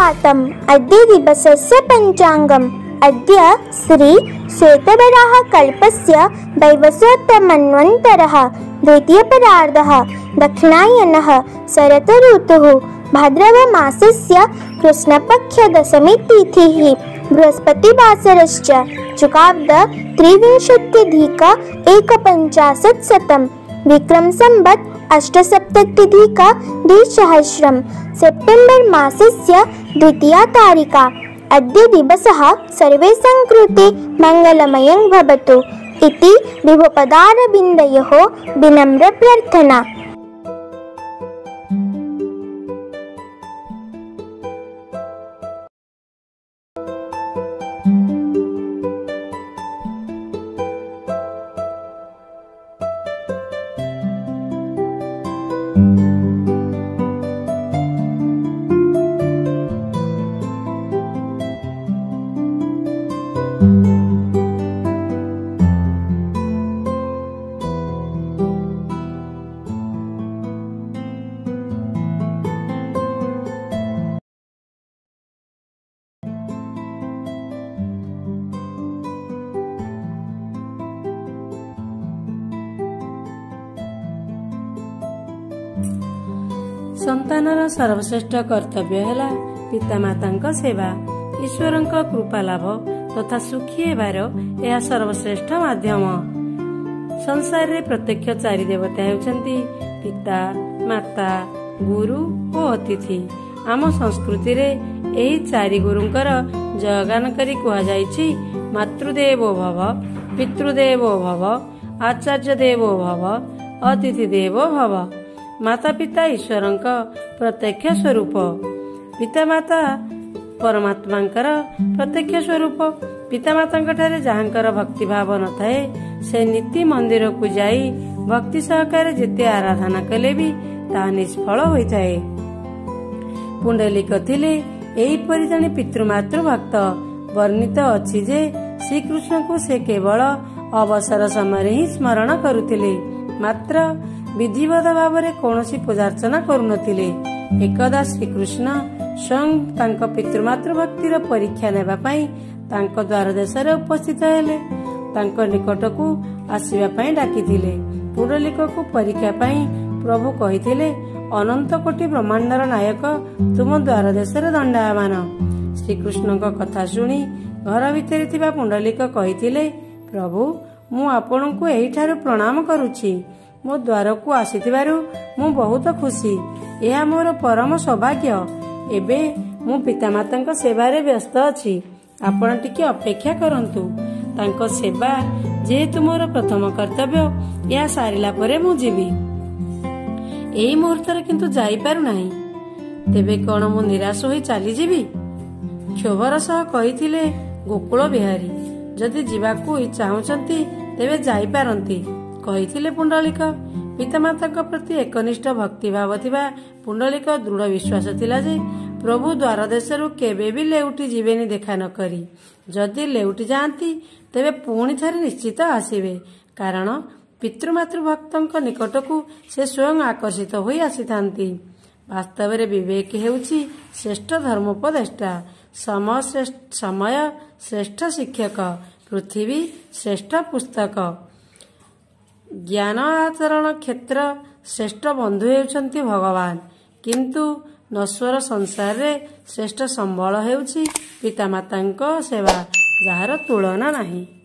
सुप्रभातम्। अद्य दिवसस्य पञ्चाङ्गम्। अद्य श्री श्वेतवराह कल्पस्य वैवस्वतमन्वन्तरः द्वितीयपरार्धः दक्षिणायनः शरत् ऋतुः भाद्रवमासस्य कृष्णपक्षदशमी तिथिः बृहस्पतिवासरश्च चुकाब्द 23 एकपञ्चाशत्शतम् विक्रम संवत् 8 द्विसहस्रम् सेप्टेम्बर् मासस्य 2 तारिका। अद्य दिवसः सर्वेषां कृते मङ्गलमयं भवतु इति विभुपदारविन्दयोः विनम्र प्रार्थना। संतानर सर्वश्रेष्ठ कर्तव्य है पितामाता सेवा। ईश्वर कृपा लाभ तथा सुखी हेबार यह सर्वश्रेष्ठ माध्यम। संसार रे प्रत्यक्ष चारि देवता होउछंती पिता, माता, गुरु और अतिथि। आम संस्कृति रे एही चारि गुरुंकर जयगान करी कुहा जायछि मातृदेवो भव, पितृदेवो भव, आचार्य देवो भव, अतिथि देवो भव। माता पिता ईश्वर प्रत्यक्ष स्वरूप। पिता माता परमात्मा प्रत्यक्ष स्वरूप। पिता माता जहाँकर भक्ति भाव न थाए से नीति मंदिर को जाई भक्ति सहकार जेते आराधना कले भी ता निष्फल होता है। पुंडलिक थिले एहीपरि जने पितृमातृ भक्त। वर्णित अछि जे श्रीकृष्ण को से केवल अवसर समय ही स्मरण करुथिले, मात्र विधिवत भाव में कौनसी पूजार्चना करुनथिले। एकदा श्रीकृष्ण स्वयं तांको पितृमातृ भक्तिर परीक्षा नेबा पई तांको द्वार देशरे उपस्थित हेले। तांको निकट को आसीबा पई डाकिथिले। पुंडलिक को परीक्षा पई प्रभु कहिथिले, अनंत कोटि ब्रह्मांडर नायक तुम द्वार देशरे दंडायमान। श्रीकृष्ण को कथा सुनी घर भितर थिबा पुंडलिक कहिथिले, प्रभु मु आपनकु एहिठारु प्रणाम करूछि। मो द्वार को आसीथिबारु मु बहुत खुशी। यह मोर परम सौभाग्य। एबे मु पितामाता सेवारे व्यस्त अछि। आपण टिके अपेक्षा करंतु। तांको सेवा जेहेतु मोर प्रथम कर्तव्य, या सारिला परे मु जीवी। एही मुहूर्तरे किंतु जाई पारु नाही। तेबे कोन मु निराश होई चाली जीवी? क्षोभर सह कहिथिले गोकुल बिहारी, जदि जीवाकू चाहुचंती तेबे जाई पारंती कहिथिले पुंडलिक। पितामाता प्रति एकनिष्ठ भक्ति भाव थिबा पुंडलिक दृढ़ विश्वास थिला जे प्रभु द्वार देशरु केबे भी लेउटी जीवेनी देखा न करी। जदि लेउटी जाआंती तेबे पुणी थरे निश्चित आसीबे, कारण पितृमातृ भक्तंक निकटकू से स्वयं आकर्षित होई आसीथांती। वास्तव में विवेक हेउछि श्रेष्ठ धर्मोपदेष्टा, समय श्रेष्ठ शिक्षक, पृथ्वी श्रेष्ठ पुस्तक, ज्ञान आचरण क्षेत्र श्रेष्ठ बंधु हेउछंती भगवान। किंतु नश्वर संसार रे श्रेष्ठ संबल हेउछि पितामातांको सेवा, जार तुलना नाही।